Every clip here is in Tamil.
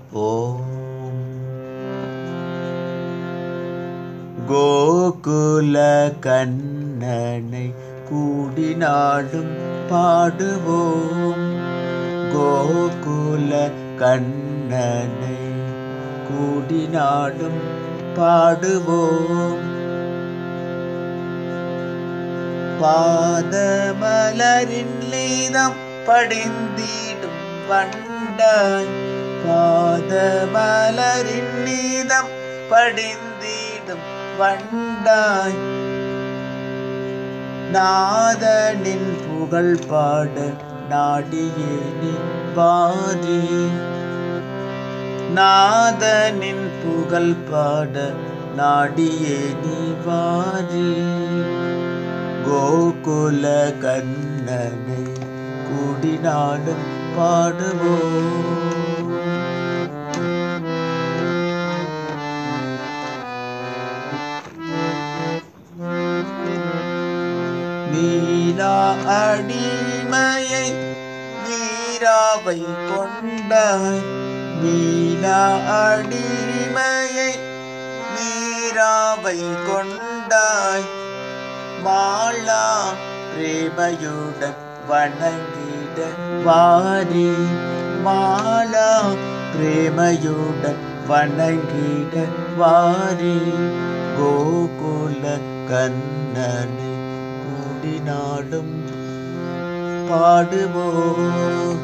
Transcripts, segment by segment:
ஓம் கோகுல கண்ணனை கூடினாலும் பாடுவோம். கோகுல கண்ணனை கூடினாலும் பாடுவோம். பாதமலரின் நீதம் படிந்திடும் வண்டாய், பாதமலரின் நீதம் படிந்திடும் வண்டாய், நாதனின் புகழ் பாட நாடியே நீ வாரி, நாதனின் புகழ் பாட நாடியே நீ வாரி. கோகுல கண்ணனை கூடினாலும் பாடுவோம். மீரா அடிமையை மீராவை கொண்டாய், மீரா அடிமையை மீராவை கொண்டாய், மாலா பிரேமையுடன் வணங்கிட வாரி, மாலா பிரேமையுடன் வணங்கிட வாரி. கோகுல கண்ணனை கூடினாலும் பாடுவோம்.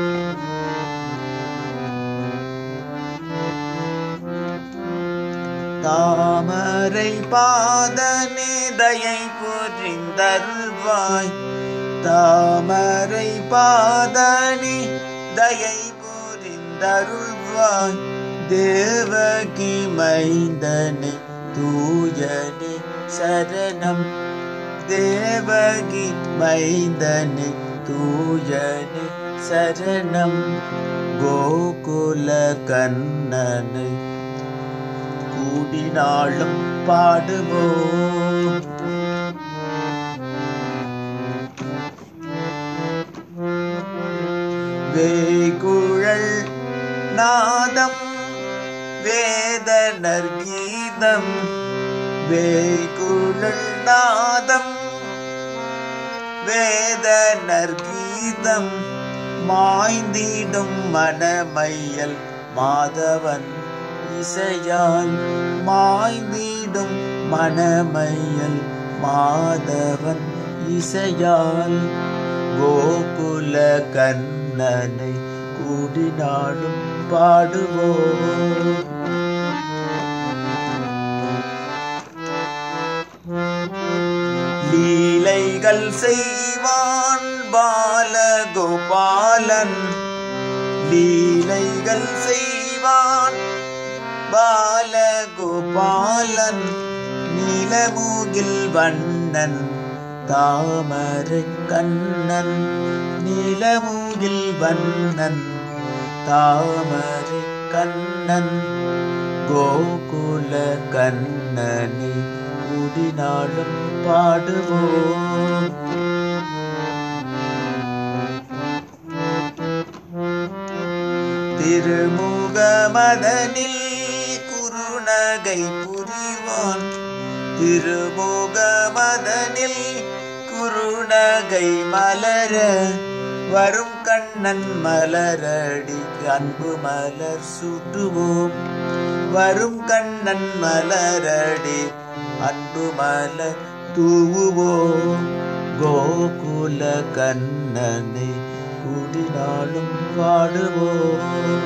தாமரை பாதனே தயை புரிந்தருள்வாய், தாமரை பாதனே தயை புரிந்தருள்வாய். தேவகி மைந்தனே தூயனே சரணம், தேவகி மைந்தனே தூயனே சரணம். கோகுல கண்ணனை கூடினாலும் பாடுவோம். வேகுழல் நாதம் வேதனர் கீதம், வேகுழல் நாதம் வேதனர் கீதம், மாய்ந்திடும் மனமையல் மாதவன் இசையால், மாய்ந்திடும் மனமையல் மாதவன் இசையால். கோகுல கண்ணனை கூடினாலும் பாடுவோம். லீலைகள் செய்வான் பாலகோபாலன், லீலைகள் செய்வான் பாலகோபாலன். நீலமூகில் வண்ணன் தாமரை கண்ணன், நீலமூகில் வண்ணன் தாமரை கண்ணன். கோகுல கண்ணனை கூடினாலும் பாடுவோம். திருமுகமதனில் குறுநகை புரிவான், திருமுகமதனில் குறுநகை மலர, வரும் கண்ணன் மலரடி அன்பு மலர் சூட்டுவோம். வரும் கண்ணன் மலரடி அன்பு மலர் தூவுவோம். கோகுல கண்ணனை கூடினாலும் பாடுவோம்.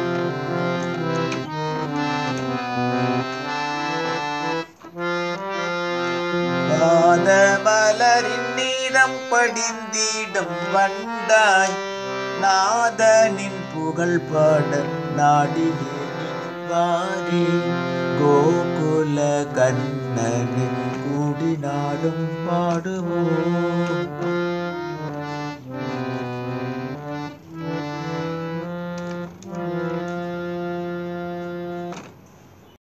பாதமலரின் நீதம் படிந்திடும் வண்டாய், நாதனின் புகழ் பாட நாடியே வாரி. கோகுல கண்ணனை கூடினாலும் பாடுவோம்.